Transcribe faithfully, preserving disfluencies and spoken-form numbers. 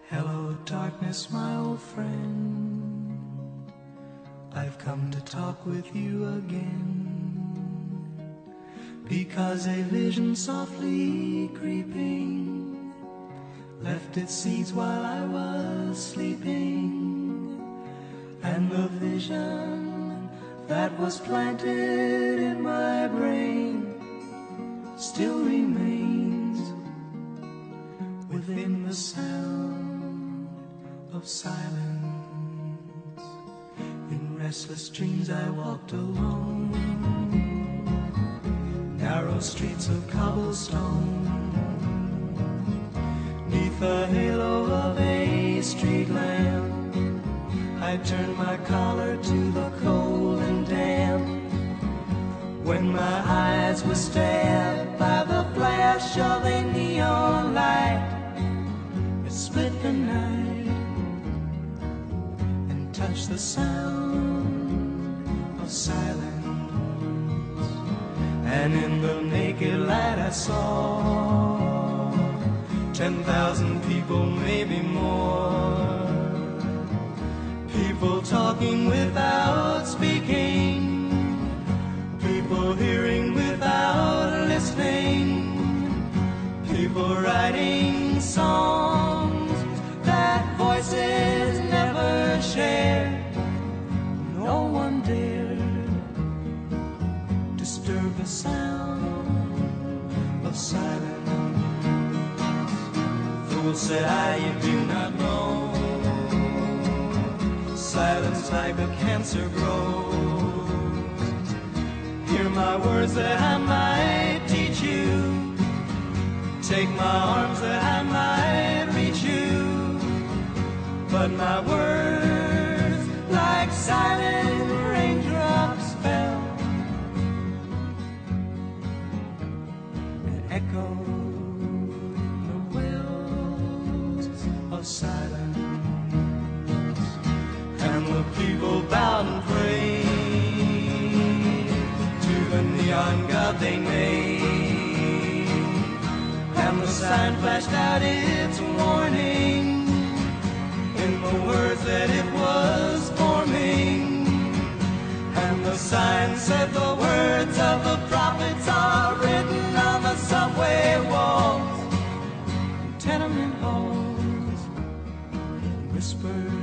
Hello, darkness, my old friend. I've come to talk with you again, because a vision softly creeping left its seeds while I was sleeping, and the vision that was planted in my brain still remains within the sound of silence. In restless dreams I walked along narrow streets of cobblestone, neath the halo of a street lamp. I turned my collar to the cold and damp, when my eyes were stabbed by the flash of a neon light. It split the night and touched the sound of silence, and in the naked light I saw ten thousand people, maybe more, people talking without speaking, people hearing without listening, people writing songs that voices never shared. No one dared disturb the sound of silence. Fool, said I, you do not know, silence like a cancer grows. Hear my words that I might teach you, take my arms that I might reach you, but my words like silent raindrops fell and echoed in the wells of silence. And the people bowed and prayed to the neon god they made, and the sign flashed out its warning in the words that it was forming. And the sign said the words of the prophets are written on the subway walls, tenement halls, whispered